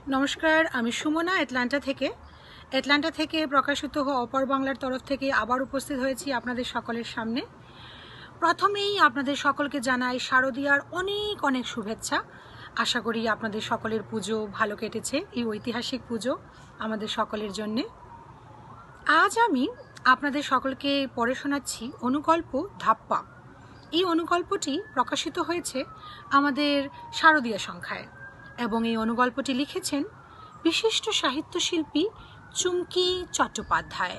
নমস্কার, আমি সুমনা অ্যাটলান্টা থেকে প্রকাশিত হওয়া অপর বাংলার তরফ থেকে আবার উপস্থিত হয়েছি আপনাদের সকলের সামনে। প্রথমেই আপনাদের সকলকে জানাই শারদীয়ার অনেক অনেক শুভেচ্ছা। আশা করি আপনাদের সকলের পুজো ভালো কেটেছে, এই ঐতিহাসিক পুজো আমাদের সকলের জন্যে। আজ আমি আপনাদের সকলকে পড়ে শোনাচ্ছি অনুগল্প ধাপ্পা। এই অনুগল্পটি প্রকাশিত হয়েছে আমাদের শারদীয়া সংখ্যায় এবং এই অনুগল্পটি লিখেছেন বিশিষ্ট সাহিত্যশিল্পী চুমকি চট্টোপাধ্যায়।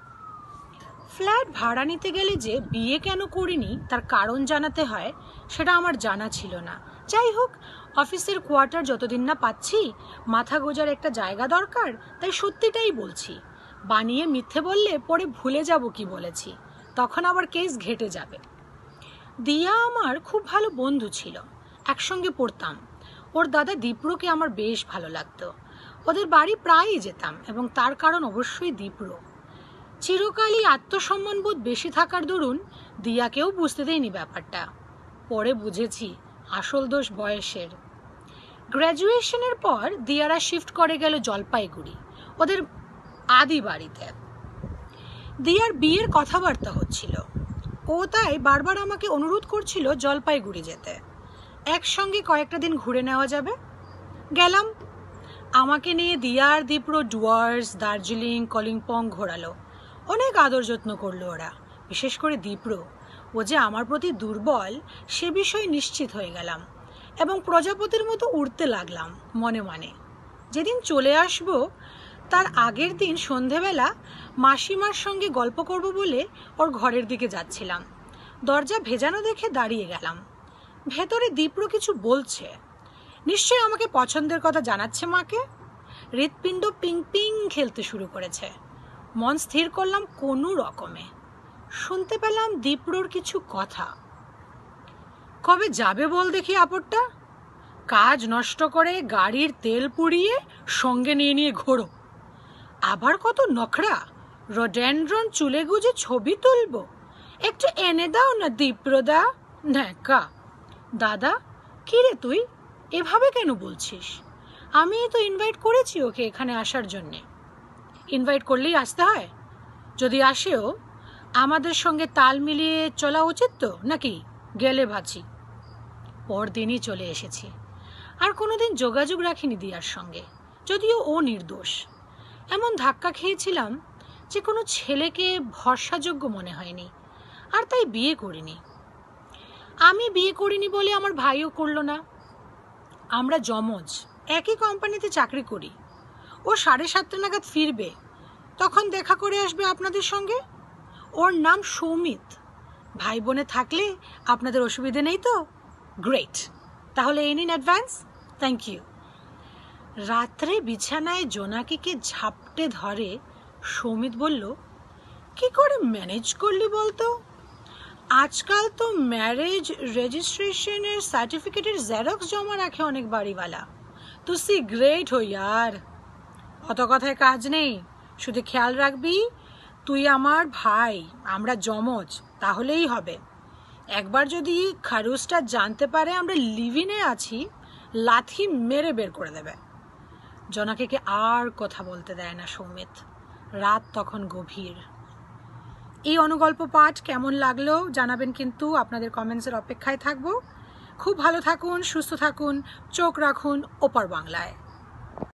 ফ্ল্যাট ভাড়া নিতে গেলে যে বিয়ে কেন করিনি তার কারণ জানাতে হয় সেটা আমার জানা ছিল না। যাই হোক, অফিসের কোয়ার্টার যতদিন না পাচ্ছি, মাথা গোজার একটা জায়গা দরকার, তাই সত্যিটাই বলছি। বানিয়ে মিথ্যে বললে পরে ভুলে যাব কি বলেছি, তখন আবার কেস ঘেটে যাবে। দিয়া আমার খুব ভালো বন্ধু ছিল, একসঙ্গে পড়তাম। ওর দাদা দীপ্রকে আমার বেশ ভালো লাগতো। ওদের বাড়ি প্রায়ই যেতাম এবং তার কারণ অবশ্যই দীপ্র। চিরকালই আত্মসম্মানবোধ বেশি থাকার দরুন দিয়াকেও বুঝতে দেয়নি ব্যাপারটা। পরে বুঝেছি আসল দোষ বয়সের। গ্র্যাজুয়েশনের পর দিয়ারা শিফট করে গেল জলপাইগুড়ি, ওদের আদি বাড়িতে। দিয়ার বিয়ের কথাবার্তা হচ্ছিল, ও তাই বারবার আমাকে অনুরোধ করছিল জলপাইগুড়ি যেতে। একসঙ্গে কয়েকটা দিন ঘুরে নেওয়া যাবে। গেলাম। আমাকে নিয়ে দিয়া আর দীপ্র ডুয়ার্স, দার্জিলিং, কলিম্পং ঘোরালো। অনেক আদর যত্ন করলো ওরা, বিশেষ করে দীপ্র। ও যে আমার প্রতি দুর্বল সে বিষয়ে নিশ্চিত হয়ে গেলাম এবং প্রজাপতির মতো উড়তে লাগলাম মনে মনে। যেদিন চলে আসব তার আগের দিন সন্ধেবেলা মাসিমার সঙ্গে গল্প করব বলে ওর ঘরের দিকে যাচ্ছিলাম। দরজা ভেজানো দেখে দাঁড়িয়ে গেলাম। ভেতরে দীপ্র কিছু বলছে, নিশ্চয়ই আমাকে পছন্দের কথা জানাচ্ছে মাকে। হৃৎপিণ্ড পিং পিং খেলতে শুরু করেছে। মন স্থির করলাম কোনো রকমে। শুনতে পেলাম দীপ্রর কিছু কথা। কবে যাবে বল দেখি আপরটা? কাজ নষ্ট করে গাড়ির তেল পুড়িয়ে সঙ্গে নিয়ে নিয়ে ঘোরো। আবার কত নখরা, রোডেন্ড্রন চুলে গুজে ছবি তুলবো। একটু এনে দাও না দীপ্রদা। ন্যাকা। দাদা, কি রে তুই এভাবে কেন বলছিস? আমি তো ইনভাইট করেছি ওকে এখানে আসার জন্যে। ইনভাইট করলেই আসতে হয়? যদি আসেও আমাদের সঙ্গে তাল মিলিয়ে চলা উচিত তো, নাকি গেলে ভাছি। পরদিনই চলে এসেছি। আর কোনোদিন যোগাযোগ রাখিনি দিয়ার সঙ্গে, যদিও ও নির্দোষ। এমন ধাক্কা খেয়েছিলাম যে কোনো ছেলেকে ভরসাযোগ্য মনে হয়নি, আর তাই বিয়ে করিনি। আমি বিয়ে করিনি বলে আমার ভাইও করলো না। আমরা যমজ, একই কোম্পানিতে চাকরি করি। ও 7:30 নাগাদ ফিরবে, তখন দেখা করে আসবে আপনাদের সঙ্গে। ওর নাম সৌমিত। ভাই বোনে থাকলে আপনাদের অসুবিধে নেই তো? গ্রেট, তাহলে এই নিন অ্যাডভান্স। Thank you. রাত্রে বিছানায় জোনাকিকে ঝাপটে ধরে সৌমিত বলল, কি করে ম্যানেজ করলি বলতো? আজকাল তো ম্যারেজ রেজিস্ট্রেশনের সার্টিফিকেটের জেরক্স জমা রাখে অনেক বাড়িওয়ালা। তো সি গ্রেট হো ইয়ার। অত কথায় কাজ নেই, শুধু খেয়াল রাখবি তুই আমার ভাই, আমরা যমজ, তাহলেই হবে। একবার যদি খারুসটা জানতে পারে আমরা লিভিনে আছি, লাথি মেরে বের করে দেবে। জোনাকিকে আর কথা বলতে দেয় না সৌমিত। রাত তখন গভীর। এই অনুগল্প পাঠ কেমন লাগলো জানাবেন, কিন্তু আপনাদের কমেন্টসের অপেক্ষায় থাকবো। খুব ভালো থাকুন, সুস্থ থাকুন, চোখ রাখুন ওপার বাংলায়।